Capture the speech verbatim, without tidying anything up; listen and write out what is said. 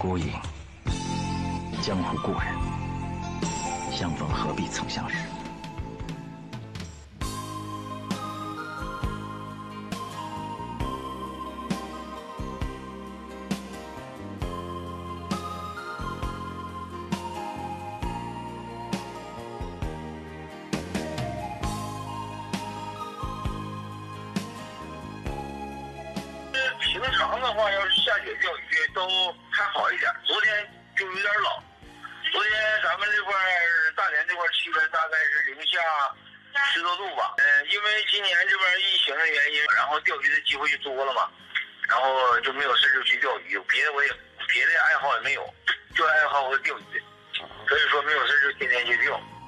孤影，江湖故人，相逢何必曾相识。 平常的话，要是下雪钓鱼都还好一点，昨天就有点冷。昨天咱们这块大连这块气温大概是零下十多度吧。嗯、呃，因为今年这边疫情的原因，然后钓鱼的机会就多了嘛，然后就没有事就去钓鱼，别的我也别的爱好也没有，就爱好和钓鱼，所以说没有事就天天去钓。